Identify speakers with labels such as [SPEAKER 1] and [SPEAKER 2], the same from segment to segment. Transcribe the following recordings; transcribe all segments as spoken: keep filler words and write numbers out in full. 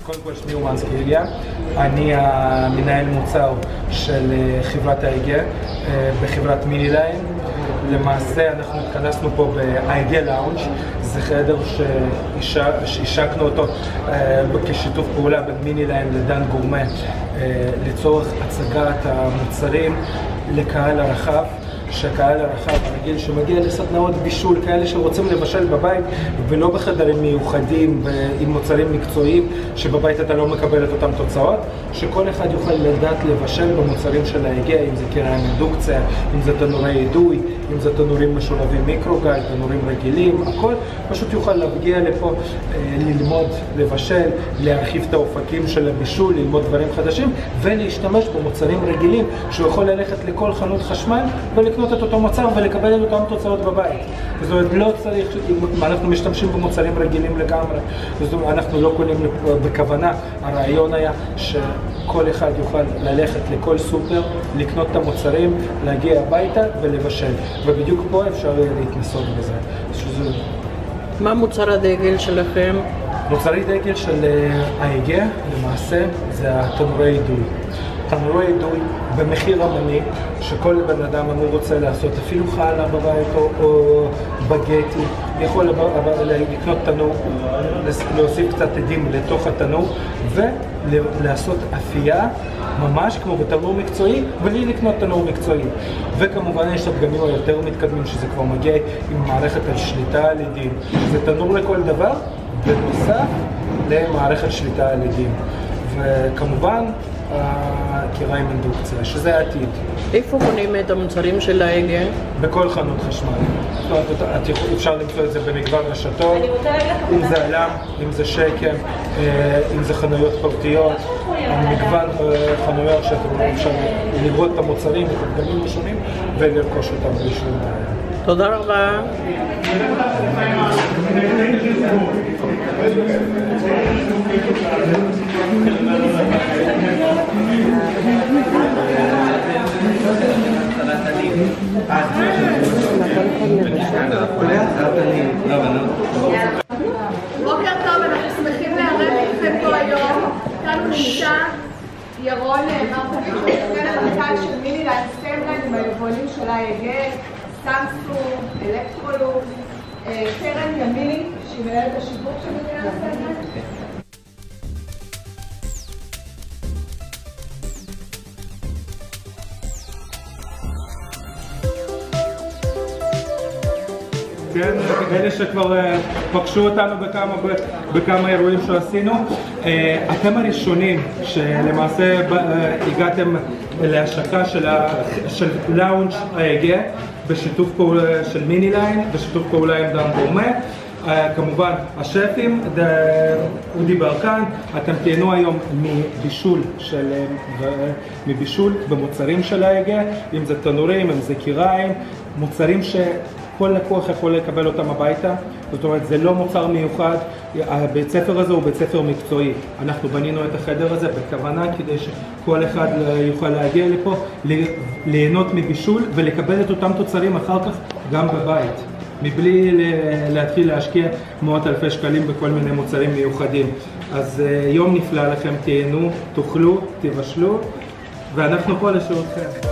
[SPEAKER 1] קודם כל שמי אומנסקי איליה, אני המנהל מוצר של חברת אייגה בחברת מיני ליין. למעשה אנחנו התכנסנו פה באייגה לאונג', זה חדר שהשקנו אותו כשיתוף פעולה בין מיני ליין לדן גורמה לצורך הצגת המוצרים לקהל הרחב. שהקהל הרחב הרגיל שמגיע לסדנאות בישול, כאלה שרוצים לבשל בבית ולא בחדרים מיוחדים עם מוצרים מקצועיים שבבית אתה לא מקבל את אותם תוצאות, שכל אחד יוכל לדעת לבשל במוצרים של אייגה, אם זה קרן אינדוקציה, אם זה תנורי אידוי, אם זה תנורים משולבים מיקרוגל, תנורים רגילים, הכל פשוט יוכל להגיע לפה, ללמוד, לבשל, להרחיב את האופקים של הבישול, ללמוד דברים חדשים ולהשתמש במוצרים רגילים שהוא יכול ללכת לכל חנות חשמל ולקנות את אותו מוצר ולקבל את אותם תוצאות בבית. זאת אומרת, לא צריך, אנחנו משתמשים במוצרים רגילים לגמרי, זאת אומרת, אנחנו לא קונים בכוונה. הרעיון היה שכל אחד יוכל ללכת לכל סופר, לקנות את המוצרים, להגיע הביתה ולבשל. ובדיוק פה אפשר להתנסות בזה. שזה...
[SPEAKER 2] מה מוצר הדגל שלכם?
[SPEAKER 1] מוצרי דגל של אייגה, למעשה, זה התנורי אידוי. תנורי אידוי במחיר עממי, שכל בן אדם אמור רוצה לעשות אפילו חלה בבית או, או בגטי, יכול לקנות תנור, להוסיף קצת עדים לתוך התנור ולעשות אפייה ממש כמו בתנור מקצועי, בלי לקנות תנור מקצועי. וכמובן יש הדגמים היותר מתקדמים שזה כבר מגיע עם מערכת על שליטה על עדים. זה תנור לכל דבר בנוסף למערכת שליטה על עדים. וכמובן קיריים אינדוקציה, שזה העתיד.
[SPEAKER 2] איפה קונים את המוצרים של אייגה?
[SPEAKER 1] בכל חנות חשמל. אפשר למצוא את זה במגוון רשתות, אם זה אלם, אם זה שקם, אם זה חנויות פרטיות, מגוון חנויות שאתם אפשר לראות את המוצרים, את הדגמים השונים ולרכוש אותם בלי שום בעיה.
[SPEAKER 2] תודה רבה.
[SPEAKER 3] בוקר טוב, אנחנו שמחים לארח אתכם פה היום. כאן נמצא ירון מרקוביץ', מנהל המנכ"ל של מיני ליין סטמליין עם היבואנים של אייגה, סמסונג, אלקטרולוקס, קרן ימיני שהיא מנהלת השיווק של מיני ליין סטמליין.
[SPEAKER 1] כן, אלה שכבר פגשו אותנו בכמה, בכמה אירועים שעשינו. אתם הראשונים שלמעשה הגעתם להשקה של, של לאונג' אייגה בשיתוף פעולה של מיני ליין, בשיתוף פעולה עם דן גורמה. כמובן השפים, אודי ברקן, אתם תהנו היום מבישול של, מבישול במוצרים של אייגה, אם זה תנורים, אם זה קיריים, מוצרים ש... כל לקוח יכול לקבל אותם הביתה, זאת אומרת זה לא מוצר מיוחד, הבית ספר הזה הוא בית ספר מקצועי. אנחנו בנינו את החדר הזה בכוונה כדי שכל אחד יוכל להגיע לפה, ליהנות מבישול ולקבל את אותם תוצרים אחר כך גם בבית, מבלי להתחיל להשקיע מאות אלפי שקלים בכל מיני מוצרים מיוחדים. אז יום נפלא לכם, תהנו, תאכלו, תבשלו, ואנחנו פה לשירותכם.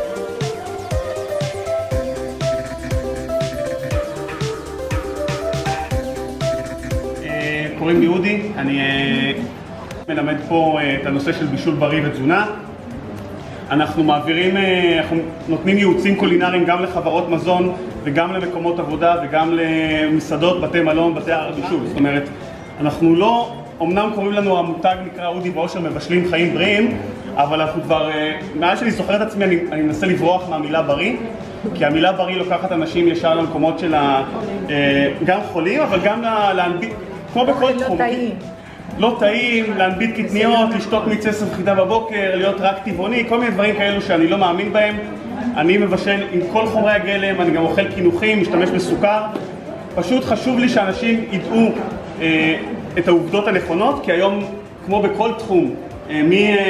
[SPEAKER 4] קוראים לי אודי, אני מלמד פה את הנושא של בישול בריא ותזונה. אנחנו מעבירים, אנחנו נותנים ייעוצים קולינריים גם לחברות מזון וגם למקומות עבודה וגם למסעדות, בתי מלון, בתי בישול. זאת אומרת, אנחנו לא, אמנם קוראים לנו, המותג נקרא אודי ואושר מבשלים חיים בריאים, אבל אנחנו כבר, מאז שאני זוכר את עצמי, אני, אני מנסה לברוח מהמילה בריא, כי המילה בריא לוקחת אנשים ישר למקומות של גם חולים, אבל גם להנביט, כמו בכל תחום. לא טעים. לא טעים, להנביט קטניות, לשתות מיצי סבחידה בבוקר, להיות רק טבעוני, כל מיני דברים כאלו שאני לא מאמין בהם. אני מבשל עם כל חומרי הגלם, אני גם אוכל קינוחים, משתמש בסוכר. פשוט חשוב לי שאנשים ידעו אה, את העובדות הנכונות, כי היום, כמו בכל תחום, אה,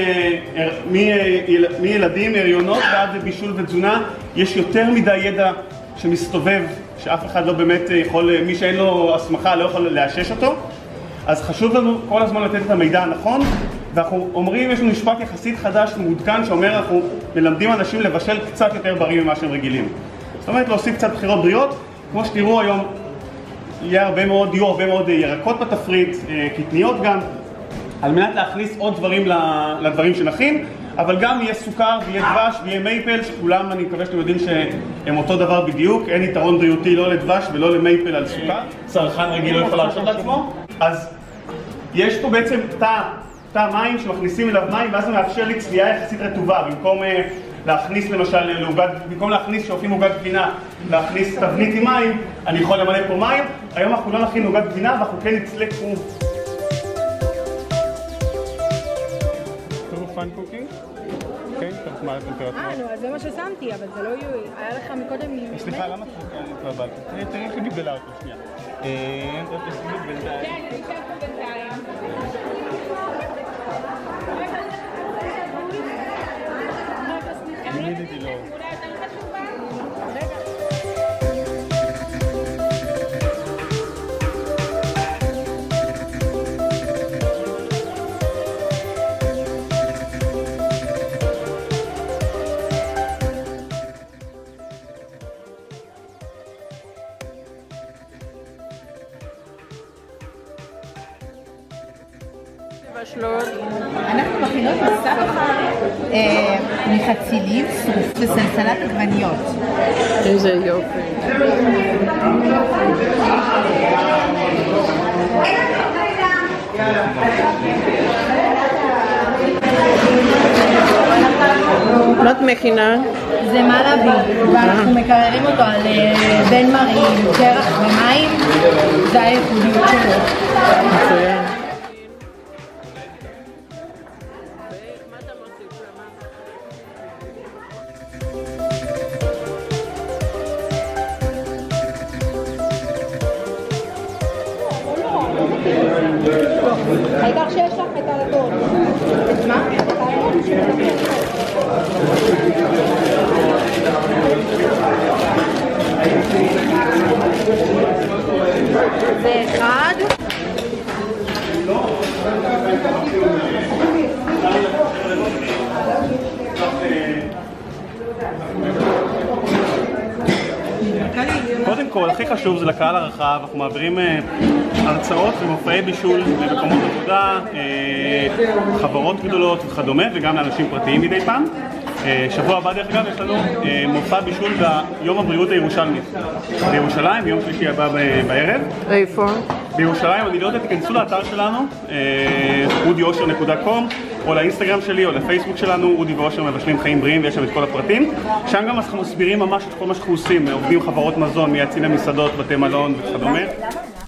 [SPEAKER 4] מילדים, הריונות ועד בישול ותזונה, יש יותר מדי ידע שמסתובב, שאף אחד לא באמת יכול, מי שאין לו הסמכה לא יכול לאשש אותו. אז חשוב לנו כל הזמן לתת את המידע הנכון, ואנחנו אומרים, יש לנו משפט יחסית חדש ומעודכן שאומר, אנחנו מלמדים אנשים לבשל קצת יותר בריא ממה שהם רגילים. זאת אומרת, להוסיף קצת בחירות בריאות. כמו שתראו היום, יהיה הרבה מאוד, יהיו הרבה מאוד ירקות בתפריט, קטניות גם, על מנת להכניס עוד דברים לדברים שנכין, אבל גם יהיה סוכר ויהיה דבש ויהיה מייפל, שכולם, אני מקווה שאתם יודעים שהם אותו דבר בדיוק, אין יתרון בריאותי לא לדבש ולא למייפל על סוכר, צרכן רגיל לא יכול להרשות לעצמו. אז יש פה בעצם תא, תא מים שמכניסים אליו מים, ואז זה מאפשר לי צלייה יחסית רטובה, במקום להכניס למשל לעוגת, במקום להכניס שאופים עוגת גבינה, להכניס תבנית עם מים, אני יכול למלא פה מים. היום אנחנו לא נכין עוגת גבינה, ואנחנו כן נצלה כמו פן קוקינג? כן, תוך מה הטמפרטורה?
[SPEAKER 5] אה, נו, אז זה מה ששמתי, אבל זה לא יהיו... היה לך מקודם...
[SPEAKER 4] סליחה, למה את התבלבלת? תראי איך היא בגבלה אותו, שנייה. אה... בינתיים.
[SPEAKER 5] כן, אני אשאר פה בינתיים.
[SPEAKER 4] אני מידיתי לו.
[SPEAKER 5] אנחנו מכינות מסך מחצילים, שרוף וסלסלת עגבניות.
[SPEAKER 2] איזה יופי. מה את מכינה?
[SPEAKER 5] זה מלאבי, ואנחנו מקררים אותו על בן מרי, קרח ומים, זה הייחודיות שלו.
[SPEAKER 2] מצוין.
[SPEAKER 5] העיקר שיש לך את הלטון. את מה? את הלטון של זה אחד.
[SPEAKER 4] קודם כל, הכי חשוב זה לקהל הרחב, אנחנו מעבירים הרצאות ומופעי בישול למקומות עבודה, חברות גדולות וכדומה, וגם לאנשים פרטיים מדי פעם. שבוע הבא דרך אגב יש לנו מופע בישול ביום הבריאות הירושלמית בירושלים, ביום שלישי הבא בערב.
[SPEAKER 2] איפה?
[SPEAKER 4] בירושלים. אני לא יודע, תיכנסו לאתר שלנו, אודי אושר נקודה קום, או לאינסטגרם שלי או לפייסבוק שלנו, אודי ואושר מבשלים חיים בריאים, ויש שם את כל הפרטים. שם גם אנחנו מסבירים ממש את כל מה שאנחנו עושים, עובדים חברות מזון, מייצאים למסעדות, בתי מלון וכדומה.